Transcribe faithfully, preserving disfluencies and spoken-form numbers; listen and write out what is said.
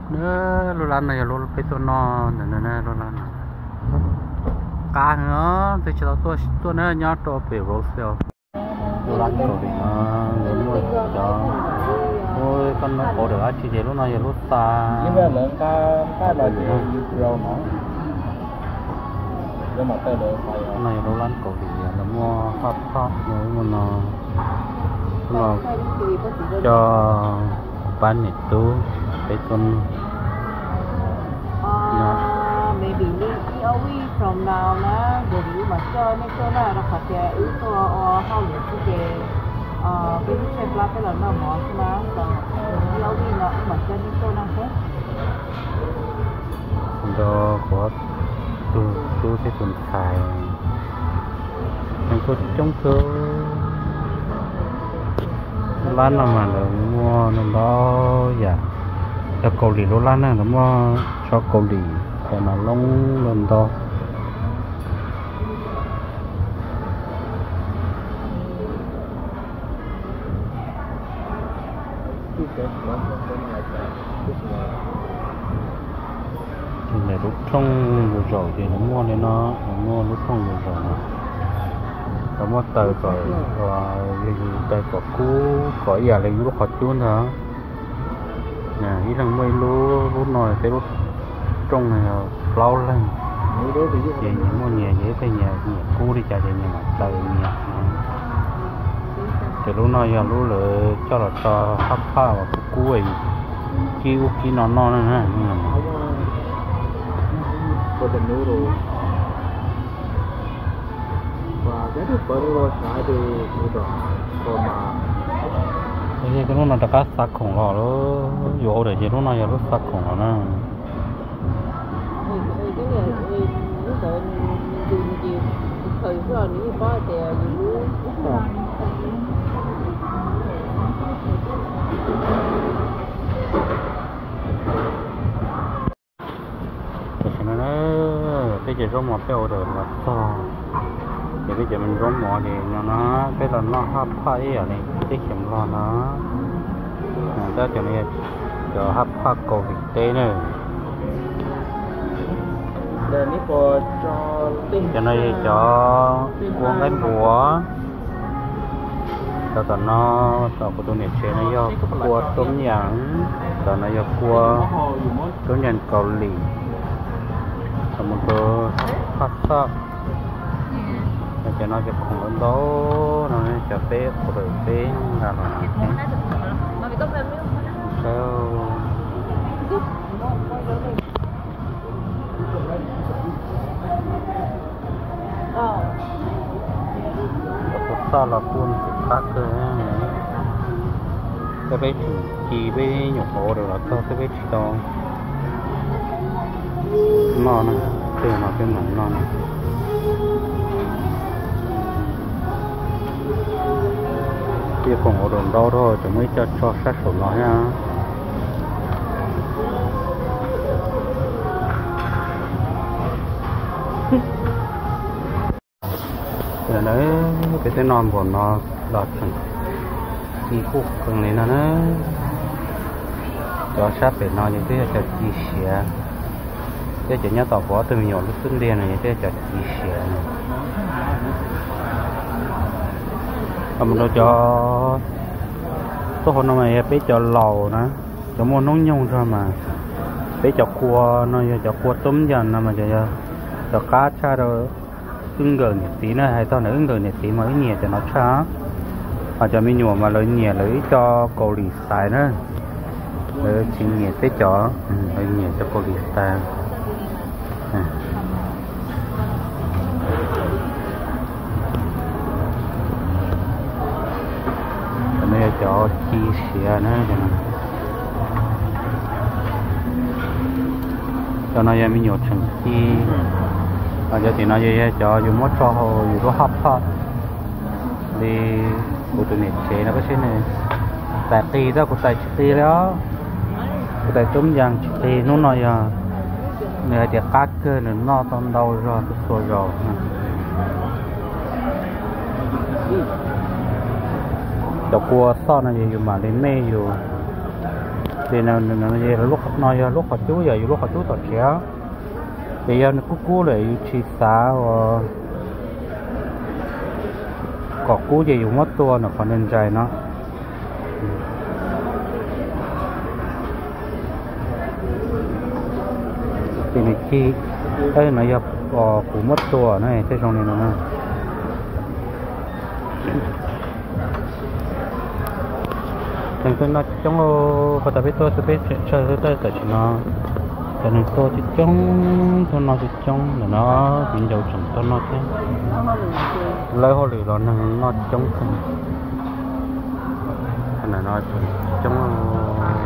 nữa lô lan này lô cáiตัวนอนnữa nữa lô lan cá nữa thì cho tôi tôi nữa nhớ tôi bị rốt xeo lô lan cầu thì nó lớn luôn đó ôi con nó có được chỉ để lúc này lúc xa nhưng mà lượng cá cá là gì rau nó nhưng mà tới được phải này lô lan cầu thì là mua phát phát nữa mà nó nó cho bán nhiệt tú cái con maybe maybe a week from now na jadi macam ni tu lah dah kata itu or how you sige ah baby chef lah kalau nak mau na so maybe a week lah macam ni tu nak ke đó có tu tu cái tuần xài mình có chống cơ lan nào mà nó mua nó đó dạ cho cầu lì lô lan này nó mua cho cầu lì để nó lông lên to thì để lúc trong vừa rồi thì nó mua nên nó nó mua lúc trong vừa rồi nó mua tờ rồi và tờ có cú có giờ là lúc họ chun hả nhà ý là mấy lú lú nồi cái lú trong này lâu lên vậy những món nhà dễ phải nhà nhà cú đi chạy về nhà mặt tờ nhà thì lú nồi giờ lú lựa cho là cho hấp pha và cú ấy kêu kêu nó non nữa nè có thể nấu rồi và cái thứ bẩn rồi sai thì được còn mà cái cái nó là cá sặc khổng lồ đó vô để cái nó này nó sặc khổng lồ nè cái này cái sợ dùng nhiều thời rồi nếu có thì dùng nó cái gì rong mọt theo rồi là to thì cái gì mình rong mọt thì nó nó cái là nó hấp phải ở đây cái chấm lo nó ta cho nên cho hấp phát cầu vịt tê nữa để ní có cho tinh cho nên cho cuốn cái búa cho tao nó tao có tôi niệm chế nó do cua tôm nhẫn tao nó do cua tôm nhẫn cầu lì một cái phát sắc cho nó cho không lớn đó nó cho phép rồi phép là sao sao là phun khác cơ cái bé chỉ bé nhục hộ rồi là sao cái bé chỉ to non này từ nó cái mảnh non này kia còn ở đồn đâu thôi chỉ mới cho cho sát sổ nó nha rồi đấy cái cái non của nó đọt thành chi khúc cường này nó nó cho sát để nó như thế cho chi xẻ cái chuyện nhớ tàu có từ nhỏ lúc xuân đen này cái chuyện chi xẻ này mình đâu cho số hôm nay bé cho lầu nữa cho mua nón nhung thôi mà bé cho cua nó cho cua tôm dần mà cho cho cá cha rồi ưng gần tí nữa hay tao nữa ưng gần tí mới nhẹ cho nó chá và cho mình nhổ mà lấy nhẹ lấy cho cầu lì xài nữa lấy chính nhẹ tới chó lấy nhẹ cho cầu lì xài này cho chi sẻ nữa cho nó cho nó mình nhổ thành chi và cho thì nó vậy cho dùng mất cho hồ dùng có hấp thôi đi bộ tụi này chế nó có thế này tại tì đó của tại tì đó của tại chúng giang tì nó nói à người thì cắt cơ nữa nó tông đầu rồi cái sôi rồi cho cua so này dùng mà lên mê dùng thì nào nào giờ lúc nói giờ lúc họ chú giờ lúc họ chú tọt chéo thì giờ nó cú cú lại chi xá và có cú gì dùng mất tua nó còn nên dài nó thì này chi đây nó giờ có cú mất tua này thế trong này nó nè thành cái nó trong có tập biết tôi sẽ biết chơi tôi tôi tại nó cho nên tôi chỉ trong tôi nói chỉ trong là nó biến dấu chẳng tôi nói thế lấy hồ lì đó nó nó trong không cái này nói trong